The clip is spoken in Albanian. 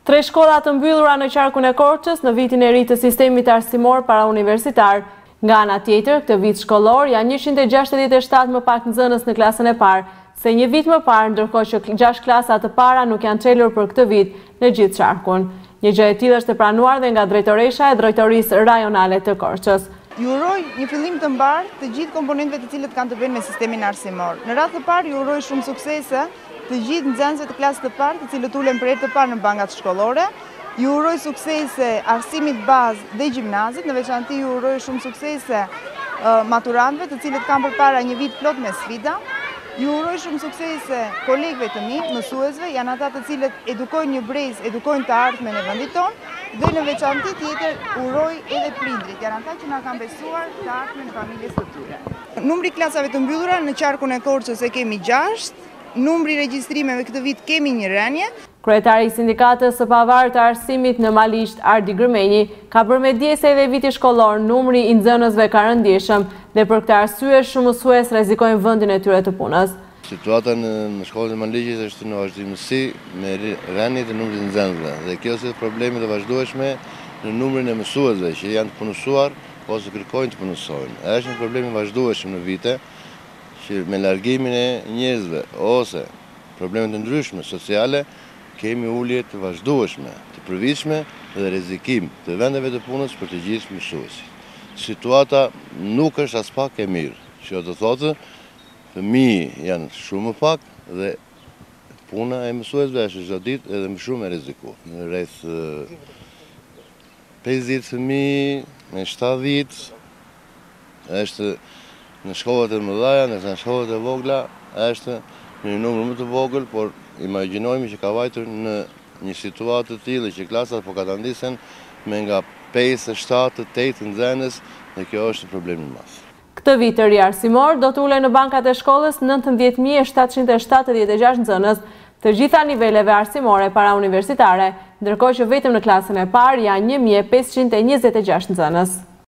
3 shkolla të mbyllura në qarkun e Korçës në vitin e ri të sistemit arsimor parauniversitar. Nga ana tjetër, këtë vit shkollor janë 167 më pak nxënës në klasën e parë se një vit më parë, ndërkohë që 6 klasa të para nuk janë çelur për këtë vit në gjithë qarkun. Një gjë e tillë është e pranuar dhe nga drejtoresha e drejtorisë rajonale të Korçës. Ju uroj një fillim të mbar të gjithë komponentëve të cilët kanë të bëjnë me sistemin arsimor. Në radhë të parë ju uroj shumë suksese të gjithë nxënësve të klasës të parë, të cilët ulen për herë të parë në bankat shkollore. Ju uroj suksese arsimit bazë dhe gjimnazit, në veçanti ju uroj shumë suksese maturantëve të cilët kanë përpara një vit plot me sfida. Ju uroj shumë suksese kolegëve të mi, mësuesve, janë ata të cilët edukojnë një brez, edukojnë të ardhmen e vendit tonë, dhe në veçanti tjetër uroj edhe prindrit, janë ata që na kanë besuar të ardhmen e familjes së tyre. Numri klasave të mbyllura në qarkun e Korçës e kemi 6, numri regjistrimeve këtë vit kemi një rënje. Kryetari i Sindikatës së Pavarur të Arsimit në Malisht, Ardi Gërmenji, ka bërë me se edhe viti shkollor numri i nxënësve ka rëndësishëm dhe për këtë arsye shumë mësues rrezikojnë vendin e tyre të punës. Situata në shkollën e Maligjit është në vazhdimësi me rënje të numrit të nxënësve dhe kjo është problemi të vazhdueshme në numrin e mësuesve që janë të punësuar ose kërkojnë të punësojnë. Është një problem i vazhdueshëm në vite që me largimin e njerëzve ose probleme të ndryshme sociale kemi ulje të vazhdueshme, të përvitshme dhe rrezikim të vendeve të punës për të gjithë mësuesit. Situata nuk është as pak e mirë, që do të thotë fëmijë janë shumë më pak dhe puna e mësuesve është çdo ditë edhe më shumë e rrezikuar. Rreth 50 fëmijë me 70 është në shkollat e mëdha, në shkollat e vogla është në një numër më të vogël, por imagjinojmë që ka vajtur në një situatë të tillë që klasat po katandisen me nga 5, 7, 8 nxënës dhe kjo është problem i madh. Këtë vit të ri arsimor do të ulen në bankat e shkollës 19.776 nxënës të gjitha niveleve arsimore parauniversitare, ndërkohë që vetëm në klasën e parë janë 1.526 nxënës.